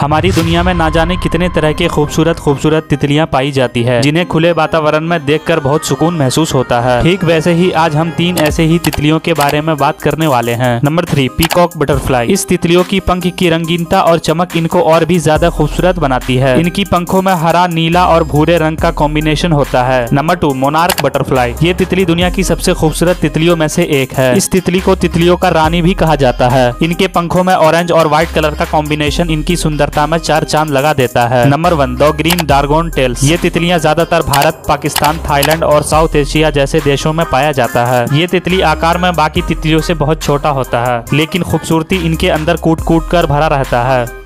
हमारी दुनिया में ना जाने कितने तरह के खूबसूरत खूबसूरत तितलियां पाई जाती है, जिन्हें खुले वातावरण में देखकर बहुत सुकून महसूस होता है। ठीक वैसे ही आज हम 3 ऐसे ही तितलियों के बारे में बात करने वाले हैं। Number 3, peacock butterfly. इस तितलियों की पंख की रंगीनता और चमक इनको और भी ज्यादा खूबसूरत बनाती है। इनकी पंखों में हरा, नीला और भूरे रंग का कॉम्बिनेशन होता है। Number 2, monarch butterfly. ये तितली दुनिया की सबसे खूबसूरत तितलियों में से एक है। इस तितली को तितलियों का रानी भी कहा जाता है। इनके पंखों में ऑरेंज और व्हाइट कलर का कॉम्बिनेशन इनकी सुंदरता में 4 चांद लगा देता है। Number 1, the green dragon tails. ये तितलियां ज्यादातर भारत, पाकिस्तान, थाईलैंड और साउथ एशिया जैसे देशों में पाया जाता है। ये तितली आकार में बाकी तितलियों से बहुत छोटा होता है, लेकिन खूबसूरती इनके अंदर कूट कूट कर भरा रहता है।